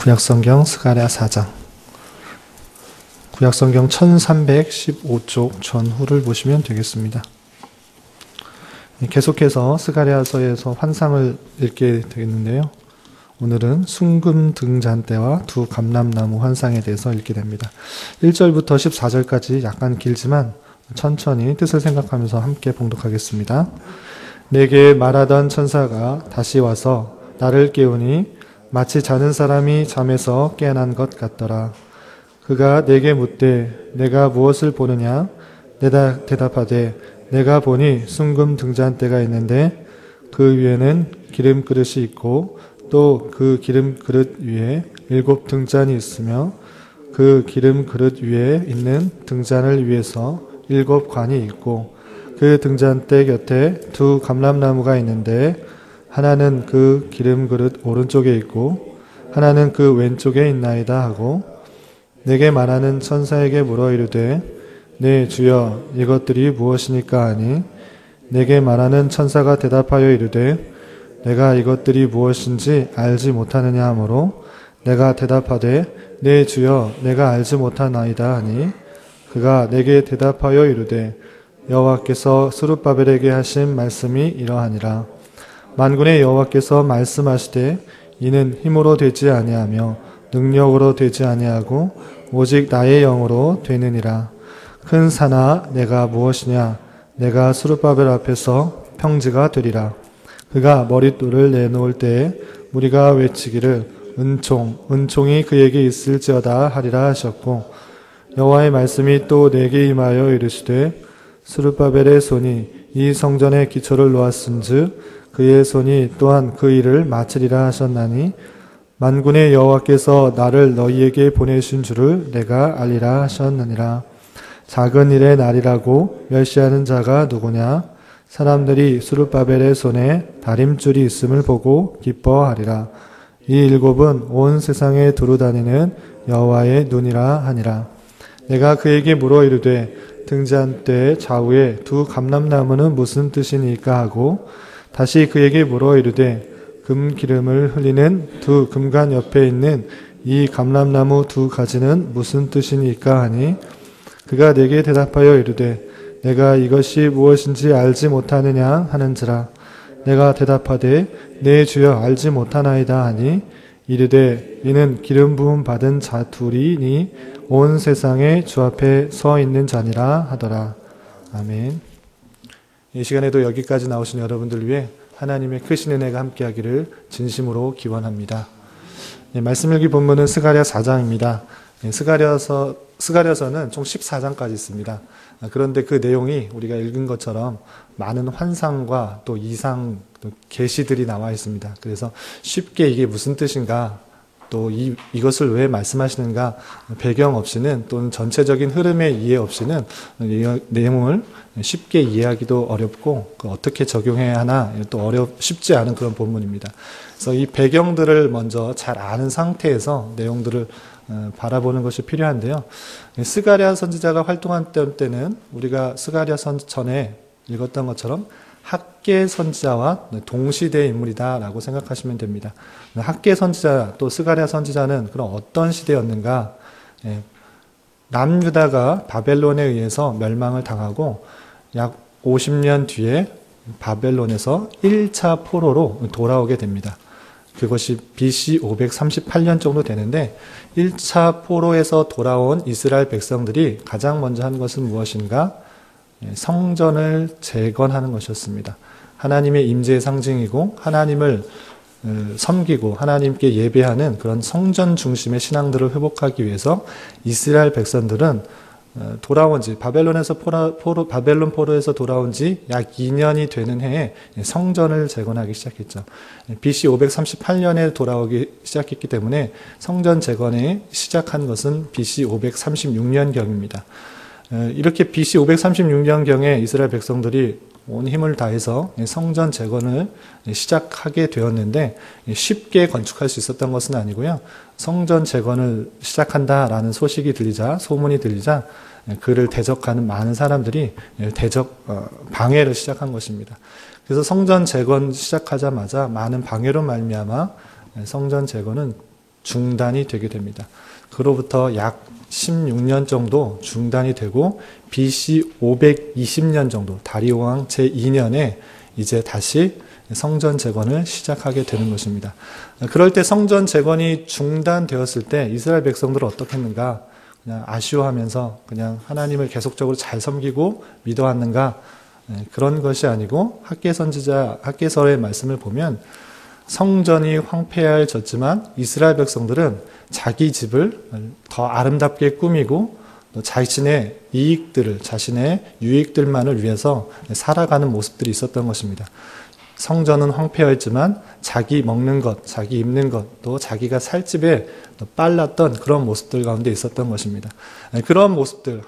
구약성경 스가랴 4장 구약성경 1315쪽 전후를 보시면 되겠습니다. 계속해서 스가랴서에서 환상을 읽게 되겠는데요. 오늘은 순금 등잔대와 두 감람나무 환상에 대해서 읽게 됩니다. 1절부터 14절까지 약간 길지만 천천히 뜻을 생각하면서 함께 봉독하겠습니다. 내게 말하던 천사가 다시 와서 나를 깨우니 마치 자는 사람이 잠에서 깨어난 것 같더라. 그가 내게 묻되 내가 무엇을 보느냐? 내가 대답하되 내가 보니 순금 등잔대가 있는데 그 위에는 기름 그릇이 있고 또 그 기름 그릇 위에 7 등잔이 있으며 그 기름 그릇 위에 있는 등잔을 위해서 7 관이 있고 그 등잔대 곁에 두 감람나무가 있는데 하나는 그 기름 그릇 오른쪽에 있고 하나는 그 왼쪽에 있나이다 하고 내게 말하는 천사에게 물어 이르되 네 주여 이것들이 무엇이니까 하니 내게 말하는 천사가 대답하여 이르되 내가 이것들이 무엇인지 알지 못하느냐 하므로 내가 대답하되 네 주여 내가 알지 못하나이다 하니 그가 내게 대답하여 이르되 여호와께서 스룹바벨에게 하신 말씀이 이러하니라. 만군의 여호와께서 말씀하시되 이는 힘으로 되지 아니하며 능력으로 되지 아니하고 오직 나의 영으로 되느니라. 큰 산아 내가 무엇이냐? 내가 스룹바벨 앞에서 평지가 되리라. 그가 머릿돌을 내놓을 때에 무리가 외치기를 은총이 그에게 있을지어다 하리라 하셨고 여호와의 말씀이 또 내게 임하여 이르시되 스룹바벨의 손이 이 성전의 기초를 놓았은즉 그의 손이 또한 그 일을 마치리라 하셨나니 만군의 여호와께서 나를 너희에게 보내신 줄을 내가 알리라 하셨느니라. 작은 일의 날이라고 멸시하는 자가 누구냐? 사람들이 스룹바벨의 손에 다림줄이 있음을 보고 기뻐하리라. 이 7은 온 세상에 두루다니는 여호와의 눈이라 하니라. 내가 그에게 물어 이르되 등잔대 좌우에 두 감람나무는 무슨 뜻이니까 하고 다시 그에게 물어 이르되 금기름을 흘리는 두 금관 옆에 있는 이 감람나무 두 가지는 무슨 뜻이니까 하니 그가 내게 대답하여 이르되 내가 이것이 무엇인지 알지 못하느냐 하는지라. 내가 대답하되 네 주여 알지 못하나이다 하니 이르되 이는 기름 부음 받은 자 둘이니 온 세상에 주 앞에 서 있는 자니라 하더라. 아멘. 이 시간에도 여기까지 나오신 여러분들 위해 하나님의 크신 은혜가 함께하기를 진심으로 기원합니다. 말씀 읽기 본문은 스가랴 4장입니다. 스가랴서는 총 14장까지 있습니다. 그런데 그 내용이 우리가 읽은 것처럼 많은 환상과 또 이상, 또 계시들이 나와 있습니다. 그래서 쉽게 이게 무슨 뜻인가, 또 이것을 왜 말씀하시는가 배경 없이는 또는 전체적인 흐름의 이해 없이는 내용을 쉽게 이해하기도 어렵고 어떻게 적용해야 하나 또 쉽지 않은 그런 본문입니다. 그래서 이 배경들을 먼저 잘 아는 상태에서 내용들을 바라보는 것이 필요한데요. 스가랴 선지자가 활동한 때는 우리가 스가랴 전에 읽었던 것처럼 학계 선지자와 동시대 인물이다라고 생각하시면 됩니다. 학계 선지자 또 스가랴 선지자는 그럼 어떤 시대였는가? 남유다가 바벨론에 의해서 멸망을 당하고 약 50년 뒤에 바벨론에서 1차 포로로 돌아오게 됩니다. 그것이 BC 538년 정도 되는데 1차 포로에서 돌아온 이스라엘 백성들이 가장 먼저 한 것은 무엇인가? 성전을 재건하는 것이었습니다. 하나님의 임재의 상징이고 하나님을 섬기고 하나님께 예배하는 그런 성전 중심의 신앙들을 회복하기 위해서 이스라엘 백성들은 돌아온 지 바벨론 포로에서 돌아온 지 약 2년이 되는 해에 성전을 재건하기 시작했죠. BC 538년에 돌아오기 시작했기 때문에 성전 재건이 시작한 것은 BC 536년경입니다. 이렇게 BC 536년경에 이스라엘 백성들이 온 힘을 다해서 성전 재건을 시작하게 되었는데 쉽게 건축할 수 있었던 것은 아니고요. 성전 재건을 시작한다라는 소식이 들리자, 소문이 들리자 그를 대적하는 많은 사람들이 방해를 시작한 것입니다. 그래서 성전 재건 시작하자마자 많은 방해로 말미암아 성전 재건은 중단이 되게 됩니다. 그로부터 약 16년 정도 중단이 되고 BC 520년 정도 다리오 왕 제2년에 이제 다시 성전 재건을 시작하게 되는 것입니다. 그럴 때 성전 재건이 중단되었을 때 이스라엘 백성들은 어떻게 했는가? 그냥 아쉬워하면서 그냥 하나님을 계속적으로 잘 섬기고 믿어왔는가? 그런 것이 아니고 학개서의 말씀을 보면 성전이 황폐해졌지만 이스라엘 백성들은 자기 집을 더 아름답게 꾸미고 또 자신의 이익들을, 자신의 유익들만을 위해서 살아가는 모습들이 있었던 것입니다. 성전은 황폐했지만 자기 먹는 것, 자기 입는 것, 또 자기가 살 집에 빨랐던 그런 모습들 가운데 있었던 것입니다. 그런 모습들,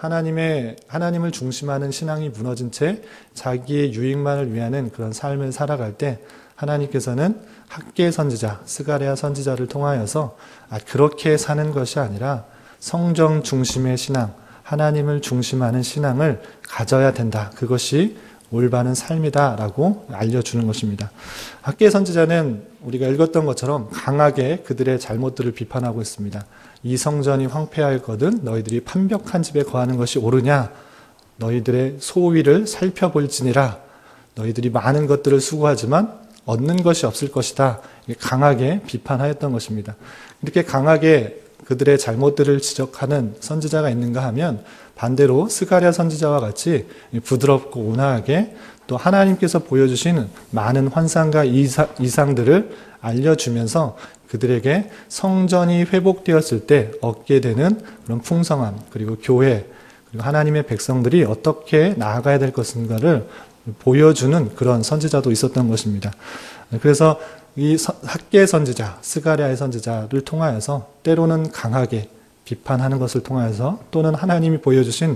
하나님을 중심하는 신앙이 무너진 채 자기의 유익만을 위하는 그런 삶을 살아갈 때 하나님께서는 학개 선지자, 스가랴 선지자를 통하여서 그렇게 사는 것이 아니라 성전 중심의 신앙, 하나님을 중심하는 신앙을 가져야 된다. 그것이 올바른 삶이다라고 알려주는 것입니다. 학개 선지자는 우리가 읽었던 것처럼 강하게 그들의 잘못들을 비판하고 있습니다. 이 성전이 황폐하였거든 너희들이 판벽한 집에 거하는 것이 옳으냐? 너희들의 소위를 살펴볼지니라. 너희들이 많은 것들을 수고하지만 얻는 것이 없을 것이다. 강하게 비판하였던 것입니다. 이렇게 강하게 그들의 잘못들을 지적하는 선지자가 있는가 하면 반대로 스가랴 선지자와 같이 부드럽고 온화하게 또 하나님께서 보여주시는 많은 환상과 이상들을 알려주면서 그들에게 성전이 회복되었을 때 얻게 되는 그런 풍성함, 그리고 교회, 그리고 하나님의 백성들이 어떻게 나아가야 될 것인가를 보여주는 그런 선지자도 있었던 것입니다. 그래서 이 학개 선지자, 스가랴의 선지자를 통하여서 때로는 강하게 비판하는 것을 통하여서 또는 하나님이 보여주신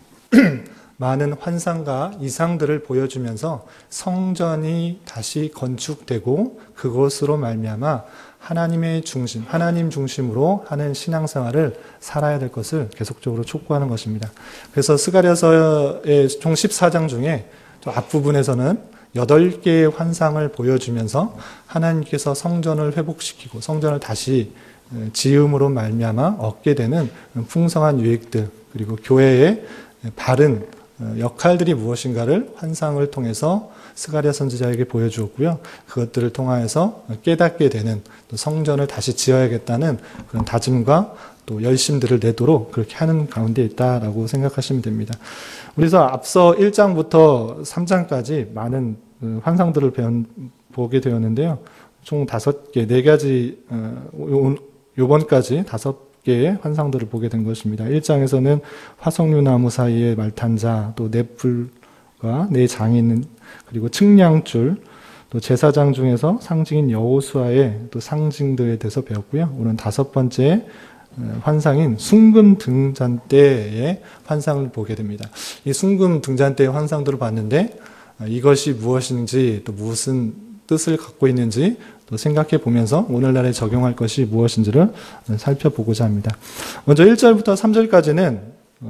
많은 환상과 이상들을 보여주면서 성전이 다시 건축되고 그것으로 말미암아 하나님의 중심, 하나님 중심으로 하는 신앙생활을 살아야 될 것을 계속적으로 촉구하는 것입니다. 그래서 스가랴서의 총 14장 중에 또 앞부분에서는 8개의 환상을 보여주면서 하나님께서 성전을 회복시키고 성전을 다시 지음으로 말미암아 얻게 되는 풍성한 유익들, 그리고 교회의 바른 역할들이 무엇인가를 환상을 통해서 스가랴 선지자에게 보여주었고요. 그것들을 통하여서 깨닫게 되는, 또 성전을 다시 지어야겠다는 그런 다짐과 또 열심들을 내도록 그렇게 하는 가운데 있다라고 생각하시면 됩니다. 그래서 앞서 1장부터 3장까지 많은 환상들을 보게 되었는데요. 총 5개, 4가지, 요번까지 5개의 환상들을 보게 된 것입니다. 1장에서는 화석류나무 사이에 말탄자, 또 넷불과 네 장인, 그리고 측량줄, 또 제사장 중에서 상징인 여호수아의 또 상징들에 대해서 배웠고요. 오늘 5번째 환상인 순금 등잔 때의 환상을 보게 됩니다. 이 순금 등잔 때의 환상들을 봤는데 이것이 무엇인지 또 무슨 뜻을 갖고 있는지 또 생각해 보면서 오늘날에 적용할 것이 무엇인지를 살펴보고자 합니다. 먼저 1절부터 3절까지는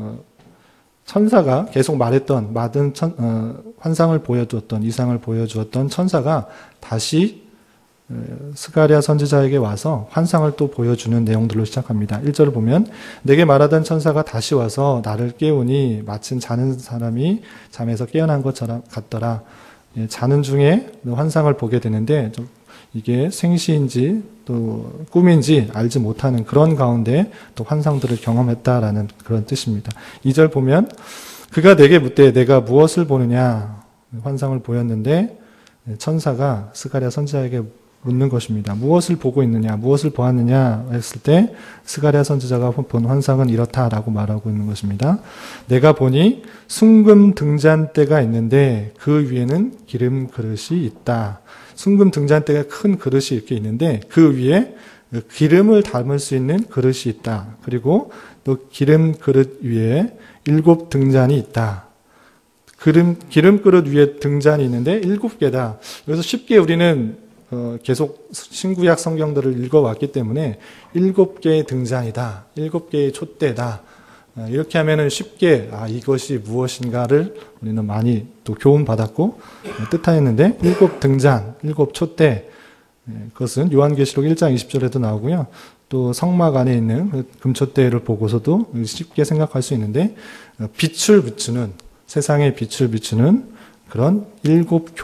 천사가 계속 말했던 환상을 보여주었던, 이상을 보여주었던 천사가 다시 스가랴 선지자에게 와서 환상을 또 보여주는 내용들로 시작합니다. 1절을 보면 내게 말하던 천사가 다시 와서 나를 깨우니 마침 자는 사람이 잠에서 깨어난 것처럼 같더라. 자는 중에 환상을 보게 되는데 이게 생시인지 또 꿈인지 알지 못하는 그런 가운데 또 환상들을 경험했다라는 그런 뜻입니다. 2절 보면 그가 내게 묻되 내가 무엇을 보느냐, 환상을 보였는데 천사가 스가랴 선지자에게 묻는 것입니다. 무엇을 보고 있느냐, 무엇을 보았느냐 했을 때 스가랴 선지자가 본 환상은 이렇다라고 말하고 있는 것입니다. 내가 보니 순금 등잔대가 있는데 그 위에는 기름 그릇이 있다. 순금 등잔대가 큰 그릇이 이렇게 있는데 그 위에 기름을 담을 수 있는 그릇이 있다. 그리고 또 기름 그릇 위에 7 등잔이 있다. 기름 그릇 위에 등잔이 있는데 7개다. 그래서 쉽게 우리는 계속 신구약 성경들을 읽어왔기 때문에 7개의 등잔이다, 7개의 촛대다, 이렇게 하면은 쉽게 이것이 무엇인가를 우리는 많이 또 교훈받았고 뜻하였는데 7 등잔, 7 촛대, 그것은 요한계시록 1장 20절에도 나오고요. 또 성막 안에 있는 금촛대를 보고서도 쉽게 생각할 수 있는데, 빛을 비추는, 세상에 빛을 비추는 그런 7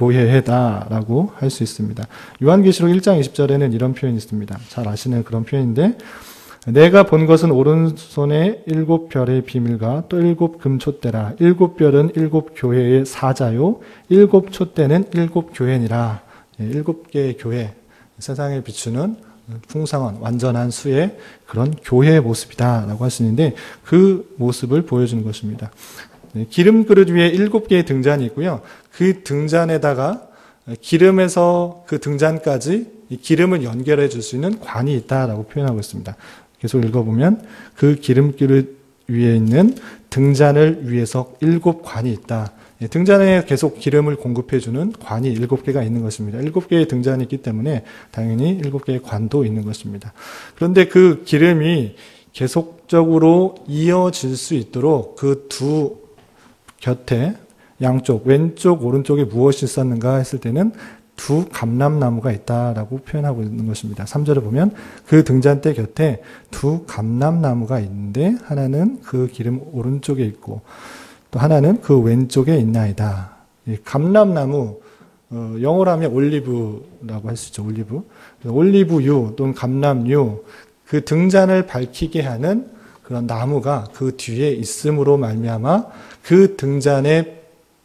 교회다라고 할 수 있습니다. 요한계시록 1장 20절에는 이런 표현이 있습니다. 잘 아시는 그런 표현인데, 내가 본 것은 오른손에 7 별의 비밀과 또 7 금촛대라. 7 별은 7 교회의 사자요, 7 촛대는 7 교회니라. 7개의 교회, 세상에 비추는 풍성한 완전한 수의 그런 교회의 모습이다라고 할 수 있는데, 그 모습을 보여주는 것입니다. 기름 그릇 위에 7개의 등잔이 있고요. 그 등잔에다가 기름에서 그 등잔까지 이 기름을 연결해 줄 수 있는 관이 있다라고 표현하고 있습니다. 계속 읽어보면 그 기름 그릇 위에 있는 등잔을 위해서 7 관이 있다. 등잔에 계속 기름을 공급해주는 관이 7개가 있는 것입니다. 7개의 등잔이 있기 때문에 당연히 7개의 관도 있는 것입니다. 그런데 그 기름이 계속적으로 이어질 수 있도록 그 두 곁에 양쪽, 왼쪽, 오른쪽에 무엇이 있었는가 했을 때는 2 감람나무가 있다라고 표현하고 있는 것입니다. 3절에 보면 그 등잔대 곁에 2 감람나무가 있는데 하나는 그 기름 오른쪽에 있고 또 하나는 그 왼쪽에 있나이다. 이 감람나무, 영어로 하면 올리브라고 할 수 있죠. 올리브유 또는 감람유, 그 등잔을 밝히게 하는 그런 나무가 그 뒤에 있음으로 말미암아 그 등잔의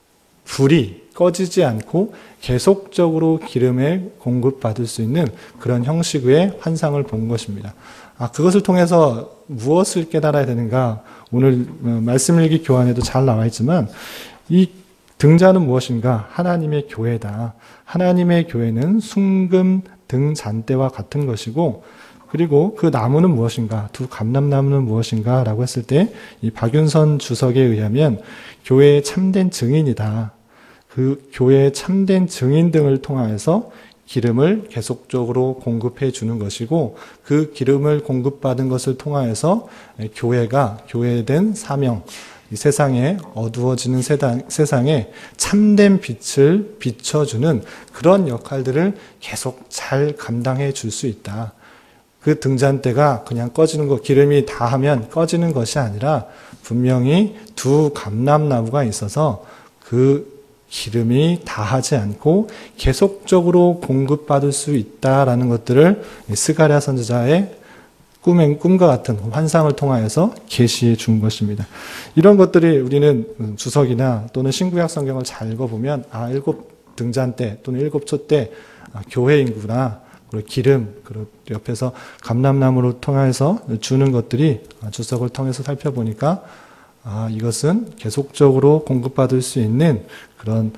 불이 꺼지지 않고 계속적으로 기름에 공급받을 수 있는 그런 형식의 환상을 본 것입니다. 그것을 통해서 무엇을 깨달아야 되는가? 오늘 말씀 일기 교환에도 잘 나와 있지만 이 등잔은 무엇인가? 하나님의 교회다. 하나님의 교회는 순금 등잔대와 같은 것이고, 그리고 그 나무는 무엇인가? 2 감람나무는 무엇인가? 라고 했을 때 이 박윤선 주석에 의하면 교회의 참된 증인이다. 그 교회의 참된 증인 등을 통하여서 기름을 계속적으로 공급해 주는 것이고, 그 기름을 공급받은 것을 통하여서 교회가 교회된 사명, 이 세상에 어두워지는 세상에 참된 빛을 비춰주는 그런 역할들을 계속 잘 감당해 줄 수 있다. 그 등잔대가 그냥 꺼지는 거, 기름이 다하면 꺼지는 것이 아니라 분명히 2 감람나무가 있어서 그 기름이 다하지 않고 계속적으로 공급받을 수 있다라는 것들을 스가랴 선지자의 꿈과 같은 환상을 통하여서 계시해 준 것입니다. 이런 것들이 우리는 주석이나 또는 신구약 성경을 잘 읽어보면 7 등잔대 또는 7 촛대 교회인구나, 그리고 기름, 그리고 옆에서 감람나무를 통해서 주는 것들이 주석을 통해서 살펴보니까 이것은 계속적으로 공급받을 수 있는 그런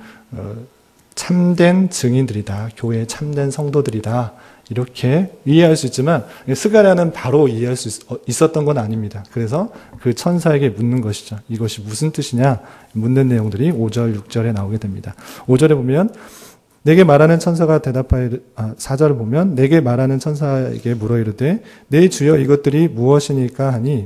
참된 증인들이다. 교회의 참된 성도들이다. 이렇게 이해할 수 있지만 스가랴는 바로 이해할 수 있었던 건 아닙니다. 그래서 그 천사에게 묻는 것이죠. 이것이 무슨 뜻이냐 묻는 내용들이 5절, 6절에 나오게 됩니다. 5절에 보면 내게 말하는 천사가 대답하여 4절을 보면 내게 말하는 천사에게 물어 이르되 내 주여 이것들이 무엇이니까 하니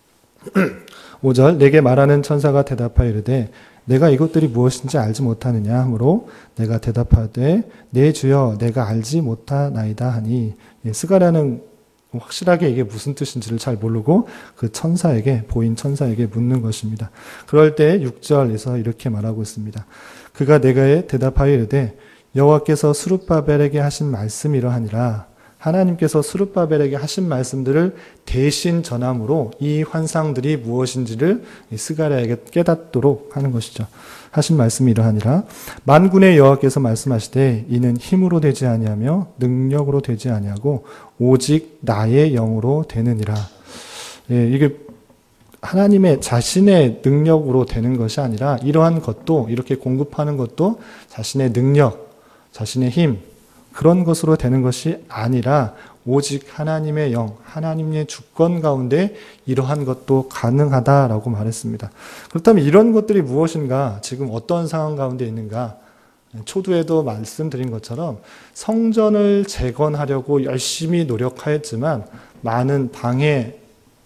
5절 내게 말하는 천사가 대답하여 이르되 내가 이것들이 무엇인지 알지 못하느냐 하므로 내가 대답하되 내 주여 내가 알지 못하나이다 하니, 스가랴는 확실하게 이게 무슨 뜻인지를 잘 모르고 그 천사에게, 보인 천사에게 묻는 것입니다. 그럴 때 6절에서 이렇게 말하고 있습니다. 그가 내게 대답하여 이르되 여호와께서 스룹바벨에게 하신 말씀이 이러하니라. 하나님께서 스룹바벨에게 하신 말씀들을 대신 전함으로 이 환상들이 무엇인지를 스가랴에게 깨닫도록 하는 것이죠. 하신 말씀이 이러하니라. 만군의 여호와께서 말씀하시되 이는 힘으로 되지 아니하며 능력으로 되지 아니하고 오직 나의 영으로 되느니라. 이게 하나님의 자신의 능력으로 되는 것이 아니라 이러한 것도, 이렇게 공급하는 것도 자신의 능력, 자신의 힘, 그런 것으로 되는 것이 아니라 오직 하나님의 영, 하나님의 주권 가운데 이러한 것도 가능하다라고 말했습니다. 그렇다면 이런 것들이 무엇인가? 지금 어떤 상황 가운데 있는가? 초두에도 말씀드린 것처럼 성전을 재건하려고 열심히 노력하였지만 많은 방해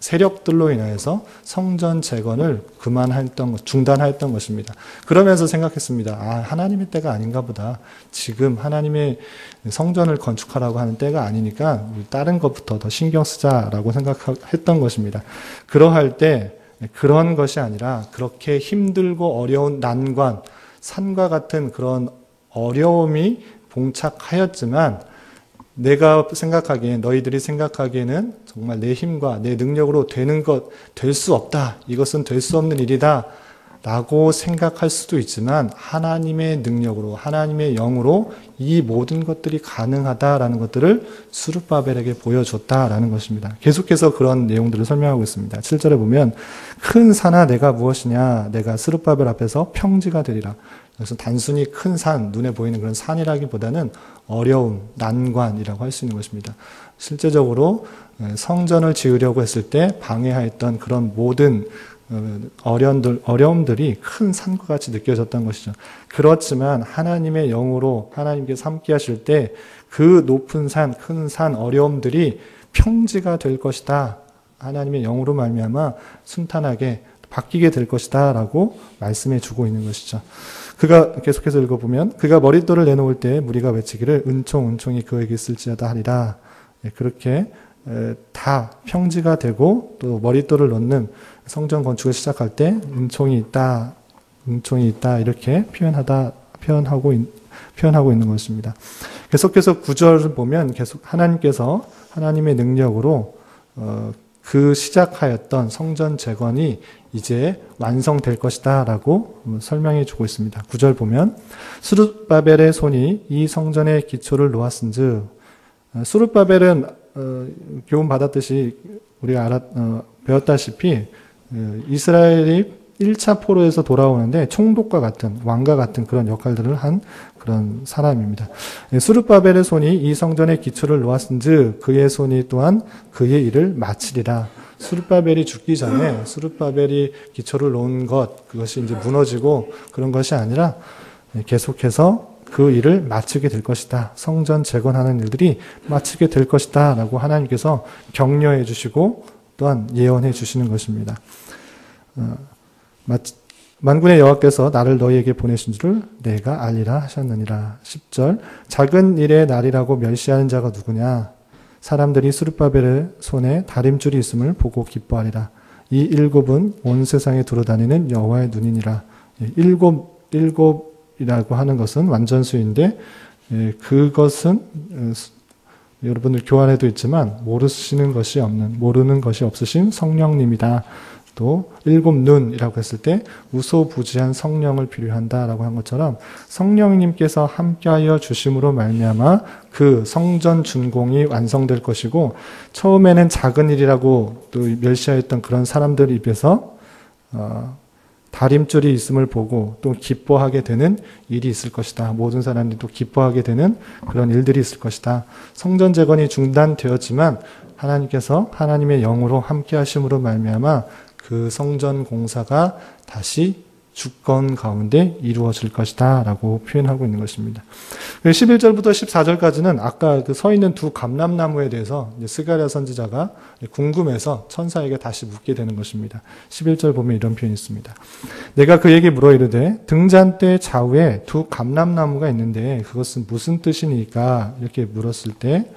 세력들로 인해서 성전 재건을 중단했던 것입니다. 그러면서 생각했습니다. 하나님의 때가 아닌가 보다. 지금 하나님의 성전을 건축하라고 하는 때가 아니니까 다른 것부터 더 신경 쓰자라고 생각했던 것입니다. 그러할 때 그런 것이 아니라 그렇게 힘들고 어려운 난관, 산과 같은 그런 어려움이 봉착하였지만 내가 생각하기엔, 너희들이 생각하기에는 정말 내 힘과 내 능력으로 되는 것, 될 수 없다. 이것은 될 수 없는 일이다. 라고 생각할 수도 있지만 하나님의 능력으로, 하나님의 영으로 이 모든 것들이 가능하다라는 것들을 스룹바벨에게 보여줬다라는 것입니다. 계속해서 그런 내용들을 설명하고 있습니다. 7절에 보면 큰 산아 내가 무엇이냐, 내가 스룹바벨 앞에서 평지가 되리라. 그래서 단순히 큰 산, 눈에 보이는 그런 산이라기보다는 어려움, 난관이라고 할 수 있는 것입니다. 실제적으로 성전을 지으려고 했을 때 방해하였던 그런 모든 어려움들이 큰 산과 같이 느껴졌던 것이죠. 그렇지만 하나님의 영으로 하나님께서 함께 하실 때 그 높은 산, 큰 산, 어려움들이 평지가 될 것이다. 하나님의 영으로 말미암아 순탄하게 바뀌게 될 것이다 라고 말씀해 주고 있는 것이죠. 그가 계속해서 읽어보면 그가 머릿돌을 내놓을 때 무리가 외치기를 은총이 그에게 있을지어다 하리라. 그렇게 다 평지가 되고 또 머릿돌을 넣는 성전 건축을 시작할 때 은총이 있다 이렇게 표현하고 있는 것입니다. 계속해서 9절을 보면 계속 하나님께서 하나님의 능력으로 그 시작하였던 성전 재건이 이제 완성될 것이다 라고 설명해 주고 있습니다. 9절 보면 스룹바벨의 손이 이 성전의 기초를 놓았은즉, 스룹바벨은 교훈 받았듯이 우리가 배웠다시피 이스라엘이 1차 포로에서 돌아오는데 총독과 같은, 왕과 같은 그런 역할들을 한 그런 사람입니다. 스룹바벨의 손이 이 성전의 기초를 놓았은즉 그의 손이 또한 그의 일을 마치리라. 스룹바벨이 죽기 전에 스룹바벨이 기초를 놓은 것, 그것이 이제 무너지고 그런 것이 아니라 계속해서 그 일을 마치게 될 것이다. 성전 재건하는 일들이 마치게 될 것이다 라고 하나님께서 격려해 주시고 또한 예언해 주시는 것입니다. 만군의 여호와께서 나를 너희에게 보내신 줄을 내가 알리라 하셨느니라. 10절 작은 일의 날이라고 멸시하는 자가 누구냐? 사람들이 스룹바벨의 손에 다림줄이 있음을 보고 기뻐하리라. 이 일곱은 온 세상에 두루다니는 여호와의 눈이니라. 일곱이라고 하는 것은 완전수인데 그것은 여러분들 교환에도 있지만 모르는 것이 없으신 성령님이다. 또 일곱 눈이라고 했을 때 우소부지한 성령을 비유한다라고 한 것처럼 성령님께서 함께하여 주심으로 말미암아 그 성전 준공이 완성될 것이고, 처음에는 작은 일이라고 또 멸시하였던 그런 사람들 입에서 다림줄이 있음을 보고 또 기뻐하게 되는 일이 있을 것이다. 모든 사람들이 또 기뻐하게 되는 그런 일들이 있을 것이다. 성전 재건이 중단되었지만 하나님께서 하나님의 영으로 함께 하심으로 말미암아 그 성전 공사가 다시 주권 가운데 이루어질 것이다 라고 표현하고 있는 것입니다. 11절부터 14절까지는 아까 그 서 있는 두 감람나무에 대해서 스가랴 선지자가 궁금해서 천사에게 다시 묻게 되는 것입니다. 11절 보면 이런 표현이 있습니다. 내가 그에게 물어 이르되 등잔대 좌우에 두 감람나무가 있는데 그것은 무슨 뜻이니까? 이렇게 물었을 때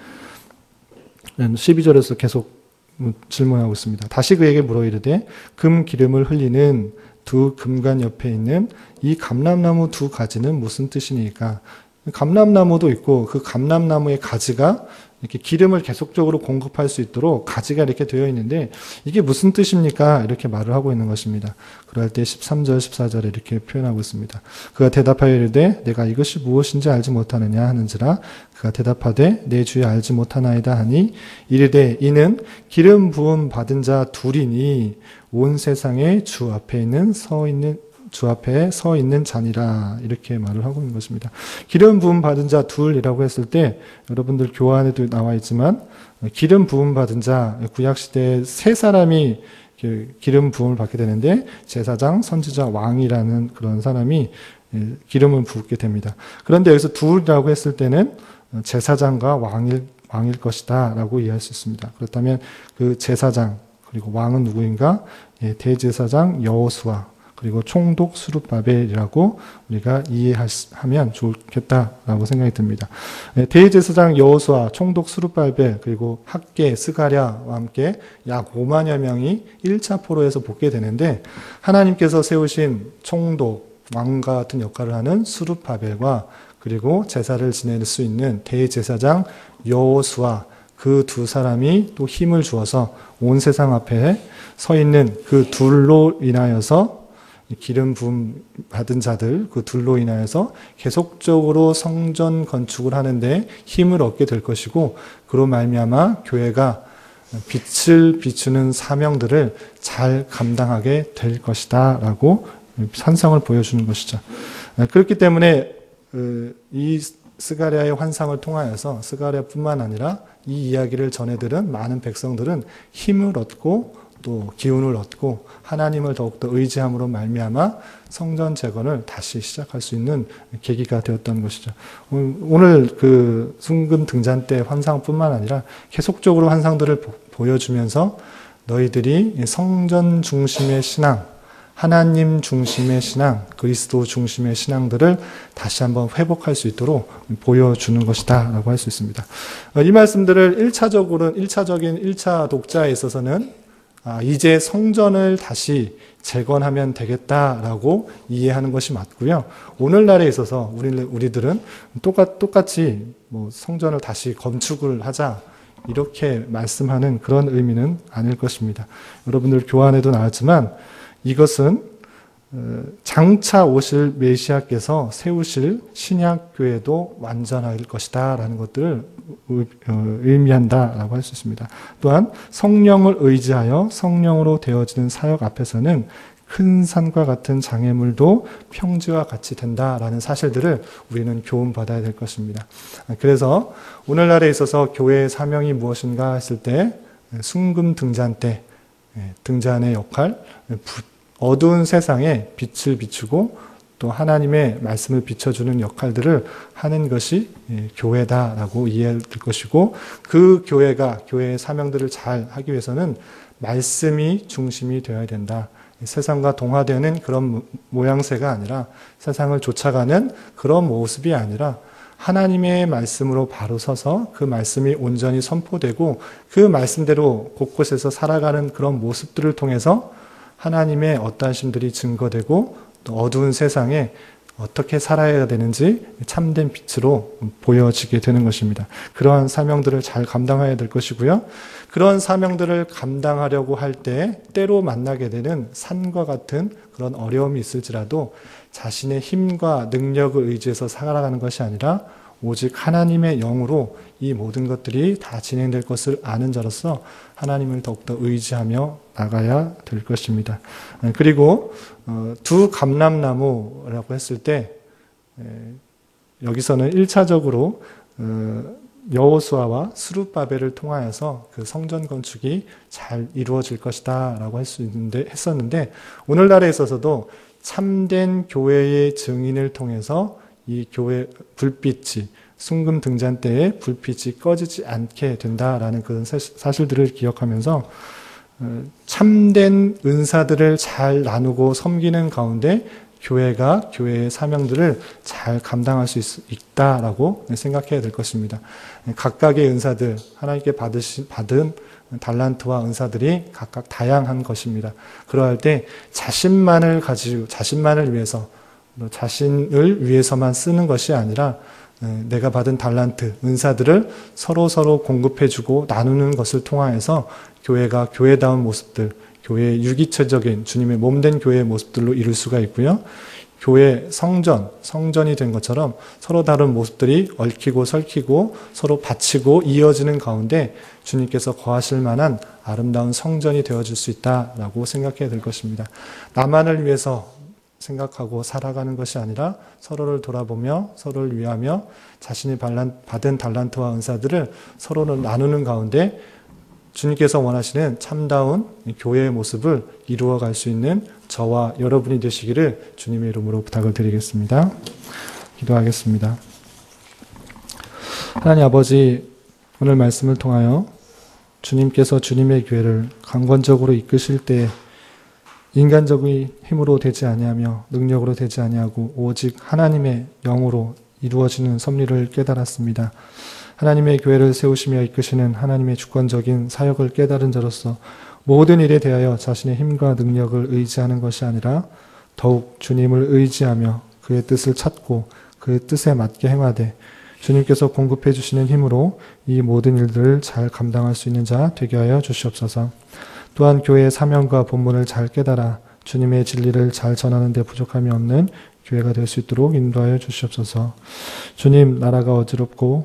12절에서 계속 질문하고 있습니다. 다시 그에게 물어 이르되 금 기름을 흘리는 두 금관 옆에 있는 이 감람나무 두 가지는 무슨 뜻이니까? 감람나무도 있고 그 감람나무의 가지가 이렇게 기름을 계속적으로 공급할 수 있도록 가지가 이렇게 되어 있는데 이게 무슨 뜻입니까? 이렇게 말을 하고 있는 것입니다. 그럴 때 13절, 14절에 이렇게 표현하고 있습니다. 그가 대답하여 이르되 내가 이것이 무엇인지 알지 못하느냐 하는지라. 그가 대답하되 내 주여 알지 못하나이다 하니 이르되 이는 기름 부음 받은 자 둘이니 온 세상에 주 앞에 서 있는 자니라. 이렇게 말을 하고 있는 것입니다. 기름 부음 받은 자 둘이라고 했을 때 여러분들 교환에도 나와 있지만 기름 부음 받은 자, 구약시대에 세 사람이 기름 부음을 받게 되는데 제사장, 선지자, 왕이라는 그런 사람이 기름을 붓게 됩니다. 그런데 여기서 둘이라고 했을 때는 제사장과 왕일 것이다 라고 이해할 수 있습니다. 그렇다면 그 제사장, 그리고 왕은 누구인가? 대제사장 여호수아, 그리고 총독 스룹바벨이라고 우리가 이해하면 좋겠다라고 생각이 듭니다. 대제사장 여호수아, 총독 스룹바벨, 그리고 학개 스가랴와 함께 약 5만여 명이 1차 포로에서 복귀 되는데, 하나님께서 세우신 총독, 왕과 같은 역할을 하는 스룹바벨과 그리고 제사를 지낼 수 있는 대제사장 여호수아, 그 두 사람이 또 힘을 주어서 온 세상 앞에 서 있는 그 둘로 인하여서, 기름 부음 받은 자들, 그 둘로 인하여서 계속적으로 성전 건축을 하는데 힘을 얻게 될 것이고, 그로 말미암아 교회가 빛을 비추는 사명들을 잘 감당하게 될 것이다 라고 환상을 보여주는 것이죠. 그렇기 때문에 이 스가랴의 환상을 통하여서 스가랴뿐만 아니라 이 이야기를 전해들은 많은 백성들은 힘을 얻고 또 기운을 얻고 하나님을 더욱더 의지함으로 말미암아 성전 재건을 다시 시작할 수 있는 계기가 되었던 것이죠. 오늘 그 순금 등잔 때 환상뿐만 아니라 계속적으로 환상들을 보여주면서 너희들이 성전 중심의 신앙, 하나님 중심의 신앙, 그리스도 중심의 신앙들을 다시 한번 회복할 수 있도록 보여주는 것이다 라고 할 수 있습니다. 이 말씀들을 1차적인 1차 독자에 있어서는 이제 성전을 다시 재건하면 되겠다라고 이해하는 것이 맞고요. 오늘날에 있어서 우리들은 똑같이 성전을 다시 건축을 하자 이렇게 말씀하는 그런 의미는 아닐 것입니다. 여러분들 교환에도 나왔지만 이것은 장차 오실 메시아께서 세우실 신약교회도 완전할 것이다 라는 것들을 의미한다라고 할 수 있습니다. 또한 성령을 의지하여 성령으로 되어지는 사역 앞에서는 큰 산과 같은 장애물도 평지와 같이 된다라는 사실들을 우리는 교훈받아야 될 것입니다. 그래서 오늘날에 있어서 교회의 사명이 무엇인가 했을 때 순금 등잔 때 등잔의 역할, 어두운 세상에 빛을 비추고 또 하나님의 말씀을 비춰주는 역할들을 하는 것이 교회다라고 이해할 것이고, 그 교회의 사명들을 잘 하기 위해서는 말씀이 중심이 되어야 된다. 세상과 동화되는 그런 모양새가 아니라, 세상을 쫓아가는 그런 모습이 아니라 하나님의 말씀으로 바로 서서 그 말씀이 온전히 선포되고 그 말씀대로 곳곳에서 살아가는 그런 모습들을 통해서 하나님의 어떠하심들이 증거되고 또 어두운 세상에 어떻게 살아야 되는지 참된 빛으로 보여지게 되는 것입니다. 그러한 사명들을 잘 감당해야 될 것이고요. 그런 사명들을 감당하려고 할 때 때로 만나게 되는 산과 같은 그런 어려움이 있을지라도 자신의 힘과 능력을 의지해서 살아가는 것이 아니라 오직 하나님의 영으로 이 모든 것들이 다 진행될 것을 아는 자로서 하나님을 더욱더 의지하며 나가야 될 것입니다. 그리고 두 감람나무라고 했을 때 여기서는 1차적으로 여호수아와 스룹바벨을 통하여서 그 성전 건축이 잘 이루어질 것이다 라고 했었는데 오늘날에 있어서도 참된 교회의 증인을 통해서 이 교회 불빛이 순금 등잔 때에 불빛이 꺼지지 않게 된다라는 그런 사실들을 기억하면서 참된 은사들을 잘 나누고 섬기는 가운데 교회가 교회의 사명들을 잘 감당할 수 있다라고 생각해야 될 것입니다. 각각의 은사들, 하나님께 받은 달란트와 은사들이 각각 다양한 것입니다. 그러할 때 자신만을 위해서, 자신을 위해서만 쓰는 것이 아니라 내가 받은 달란트, 은사들을 서로 공급해주고 나누는 것을 통하여서 교회가 교회다운 모습들, 교회의 유기체적인 주님의 몸된 교회의 모습들로 이룰 수가 있고요. 교회 성전이 된 것처럼 서로 다른 모습들이 얽히고 설키고 서로 받치고 이어지는 가운데 주님께서 거하실 만한 아름다운 성전이 되어질 수 있다라고 생각해야 될 것입니다. 나만을 위해서 생각하고 살아가는 것이 아니라 서로를 돌아보며 서로를 위하며 자신이 받은 달란트와 은사들을 서로를 나누는 가운데 주님께서 원하시는 참다운 교회의 모습을 이루어갈 수 있는 저와 여러분이 되시기를 주님의 이름으로 부탁을 드리겠습니다. 기도하겠습니다. 하나님 아버지, 오늘 말씀을 통하여 주님께서 주님의 교회를 강권적으로 이끄실 때 인간적인 힘으로 되지 아니하며 능력으로 되지 아니하고 오직 하나님의 영으로 이루어지는 섭리를 깨달았습니다. 하나님의 교회를 세우시며 이끄시는 하나님의 주권적인 사역을 깨달은 자로서 모든 일에 대하여 자신의 힘과 능력을 의지하는 것이 아니라 더욱 주님을 의지하며 그의 뜻을 찾고 그 뜻에 맞게 행하되 주님께서 공급해 주시는 힘으로 이 모든 일들을 잘 감당할 수 있는 자 되게 하여 주시옵소서. 또한 교회의 사명과 본문을 잘 깨달아 주님의 진리를 잘 전하는 데 부족함이 없는 교회가 될 수 있도록 인도하여 주시옵소서. 주님, 나라가 어지럽고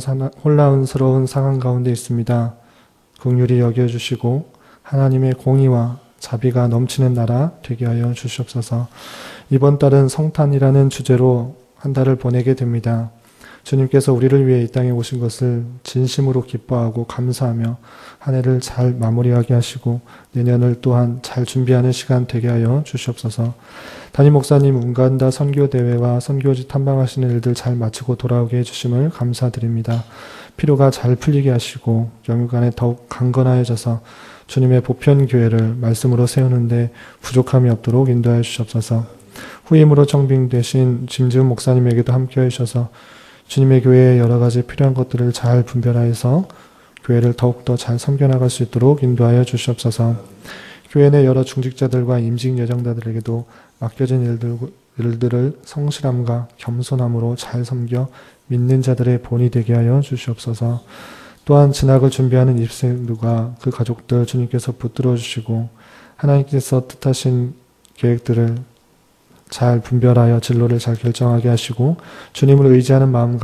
혼란스러운 상황 가운데 있습니다. 긍휼히 여겨주시고 하나님의 공의와 자비가 넘치는 나라 되게 하여 주시옵소서. 이번 달은 성탄이라는 주제로 한 달을 보내게 됩니다. 주님께서 우리를 위해 이 땅에 오신 것을 진심으로 기뻐하고 감사하며 한 해를 잘 마무리하게 하시고 내년을 또한 잘 준비하는 시간 되게 하여 주시옵소서. 담임 목사님 운간다 선교대회와 선교지 탐방하시는 일들 잘 마치고 돌아오게 해주심을 감사드립니다. 피로가 잘 풀리게 하시고 영육간에 더욱 강건하여져서 주님의 보편교회를 말씀으로 세우는데 부족함이 없도록 인도하여 주시옵소서. 후임으로 청빙되신 짐지훈 목사님에게도 함께해 주셔서 주님의 교회에 여러 가지 필요한 것들을 잘 분별하여서 교회를 더욱더 잘 섬겨나갈 수 있도록 인도하여 주시옵소서. 교회 내 여러 중직자들과 임직 예정자들에게도 맡겨진 일들을 성실함과 겸손함으로 잘 섬겨 믿는 자들의 본이 되게 하여 주시옵소서. 또한 진학을 준비하는 입생들과 그 가족들 주님께서 붙들어 주시고 하나님께서 뜻하신 계획들을 잘 분별하여 진로를 잘 결정하게 하시고 주님을 의지하는 마음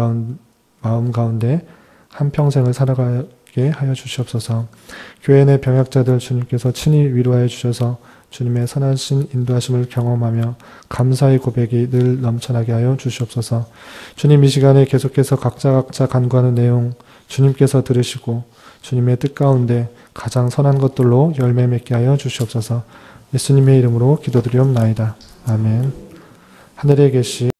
가운데 한평생을 살아가게 하여 주시옵소서. 교회 내 병약자들 주님께서 친히 위로하여 주셔서 주님의 선하신 인도하심을 경험하며 감사의 고백이 늘 넘쳐나게 하여 주시옵소서. 주님, 이 시간에 계속해서 각자 간구하는 내용 주님께서 들으시고 주님의 뜻 가운데 가장 선한 것들로 열매 맺게 하여 주시옵소서. 예수님의 이름으로 기도드리옵나이다. 아멘. 하늘에 계신